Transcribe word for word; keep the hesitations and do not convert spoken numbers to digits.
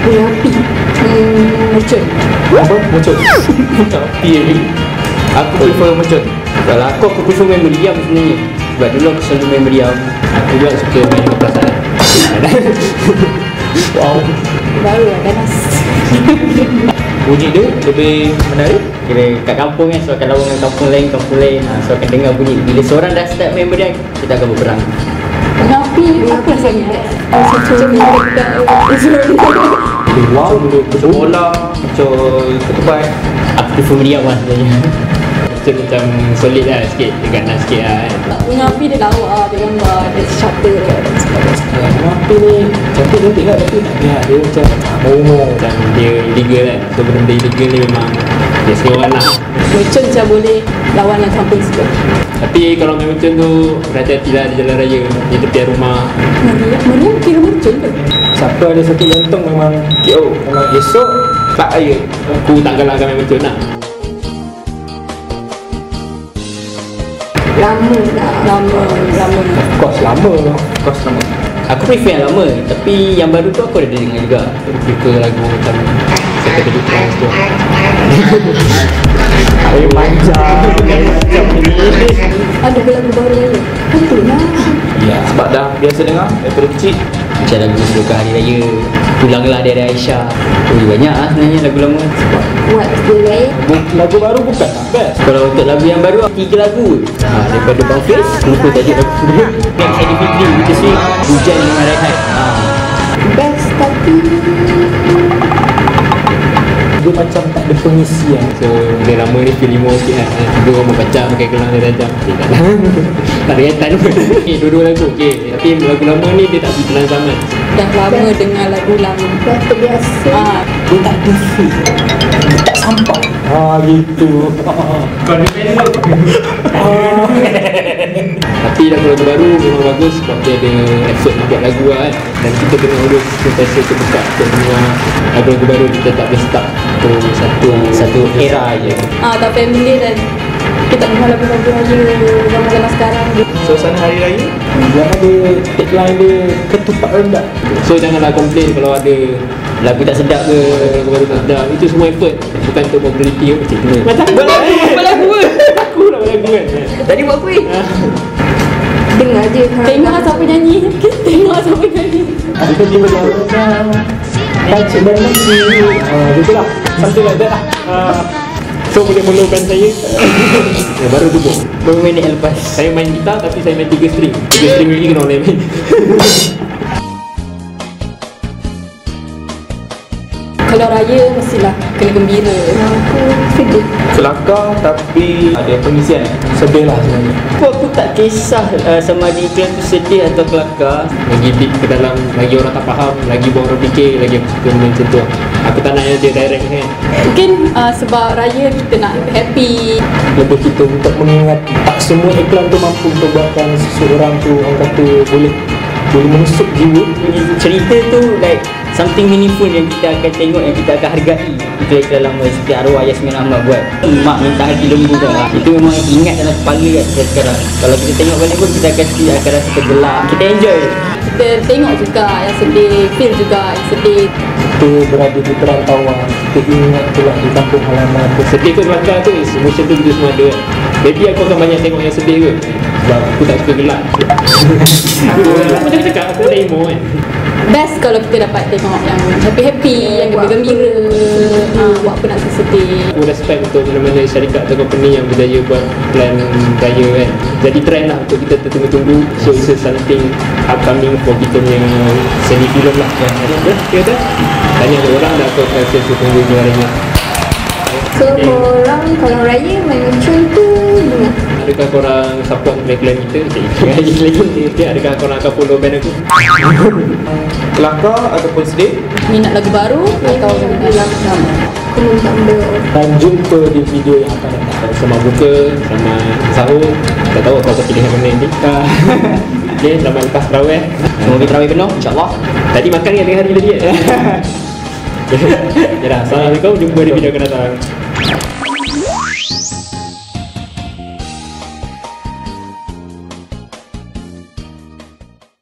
Bunga api. Hmm, mercun. Apa? Mercun? Api ni. Aku prefer mercun. Kalau aku, aku prefer main meriam sebenarnya. Sebab dulu aku selalu main meriam. Aku juga suka main dengan perasaan. Wow. Baru lah ganas. Bunyi dia lebih menarik. Kira kat kampung kan, so akan lawan dengan kampung lain, kampung lain. Ha, so akan dengar bunyi. Bila seorang dah start main meriam, kita akan berperang. Bunga api, apa rasanya? Macam meledak. Wow, macam bola, macam ketupat. Aku prefer meriam lah sebenarnya. Macam macam solid lah sikit, dia ganas sikit lah kan. Bunga api dia lawa lah, dia gambar, dia shutter dia. Bunga api ni cantik cantik lah, tapi ya, dia macam ngomong. Macam dia illegal kan. So benda-benda illegal ni memang dia suka orang lah. Mercun macam boleh lawan dengan kampung sebelah. Tapi kalau main mercun tu, berhati-hati lah di jalan raya, di tepian rumah. Meriam, meriam kira mercun ke? Siapa ada satu jantung memang K O. Memang esok tak raya. Aku tak galakkan main mercun lah. Lama dah. Lama, lama. Of course lama. Of course lama. Aku prefer yang lama, tapi yang baru tu aku ada dengar juga. Aku prefer lagu macam Psychedelic Trance tu. Air manja. Macam ni. Ada lagu baru ni. Betul lah. Ya, sebab dah biasa dengar daripada kecil. Macam lagu Serukan Hari Raya, Pulanglah dari Aisyah. Oh, banyak lah sebenarnya lagu lama. Buat dia lain. Lagu baru bukan tak best. Kalau untuk lagu yang baru, tiga lagu ha, daripada Bang Fiz. Lupa tajuk lagu dia. Next Festivities, Which is Hujan dengan Rehat. ha. Best tapi Dia macam tak ada pengisian. So dia lama ni feel emo sikit lah. Dua orang baca pakai gelang dia tajam. Okay, tak ada Tak ada kaitan pun. Okay, dua-dua lagu okay. Tapi lagu lama ni dia tak berjalan zaman. dah lama dengar lagu lama. Dah terbiasa. Ah, Dia tak ada feel. Dia tak sampai. Ah gitu. Kau ada band tu. Tapi lagu-lagu baru memang bagus sebab dia ada effort nak buat lagu lah kan. Dan kita kena urus sentiasa terbuka untuk dengar lagu-lagu baru. Kita tak boleh stuck tu satu satu era je. ah tak familiar dan kita dengar lagu-lagu raya zaman-zaman sekarang. Suasana Hari Raya dia ada tagline dia ketupat rendah. So janganlah komplain kalau ada lagu tak sedap ke, lagu baru tak sedap. Itu semua effort, bukan untuk mobility ke macam tu. Macam buat lagu, buat lagu ke? Aku nak buat lagu kan. Tadi buat apa ni? Dengar je. Tengok siapa nyanyi. Tengok siapa nyanyi. Kita tiba dah kacik dan nasi. Ah, betul lah. Something like that lah. Ah, so boleh melukan saya. Ya, baru tutup. Baru minit lepas. Saya main gitar tapi saya main tiga string. Tiga string lagi kena boleh main. Kalau raya mestilah kena gembira. Aku sedih. Kelakar tapi ada pengisian. Sedih lah sebenarnya. Aku, aku tak kisah uh, sama ada iklan tu sedih atau kelakar. Lagi deep ke dalam, lagi orang tak faham, lagi buat orang fikir, lagi aku suka benda macam tu. Aku tak nak yang dia direct kan. Mungkin uh, sebab raya kita nak happy. Lebih kita untuk mengingat tak semua iklan tu mampu untuk buatkan seseorang tu orang kata boleh boleh menusuk jiwa. Cerita tu like something meaningful yang kita akan tengok, yang kita akan hargai. Iklan-iklan lama seperti arwah Yasmin Ahmad buat Mak Minta Hati Lembu kan. Itu memang ingat dalam kepala kan sampai sekarang. Kalau kita tengok balik pun kita akan, kita akan rasa tergelak. Kita enjoy. Kita tengok juga yang sedih, feel juga yang sedih. Kita berada di perantauan, kita ingat pula di kampung halaman. Sedih ke kelakar tu, emotion tu kita semua ada kan. Maybe aku akan banyak tengok yang sedih ke sebab aku tak suka gelak. Aku macam cakap, aku dah emo kan. Best kalau kita dapat tengok yang happy-happy, yang gembira-gembira. Ha, buat apa nak sedih. Aku respect untuk mana-mana syarikat atau company yang berjaya buat plan raya kan. Jadi trend lah untuk kita tertunggu-tunggu. So it's something upcoming for kita punya seni filem lah. Ya, ya dah. Tanya orang dah kau rasa tunggu juaranya. So korang kalau raya main mercun tu gimana? Adakah korang support plan-plan kita? Okay, adakah korang akan follow band aku? Kelakar ataupun sedih. Minat lagu baru atau lagu lama? Aku minta benda. Dan jumpa di video yang akan datang. Sama buka, sama sahur. Tak tahu kau akan pilih yang mana nanti. Okay, selamat lepas terawih. Semoga terawih penuh, insyaAllah. Tadi makan kan tengah hari tadi kan? Ya dah, Assalamualaikum. Jumpa di video akan datang.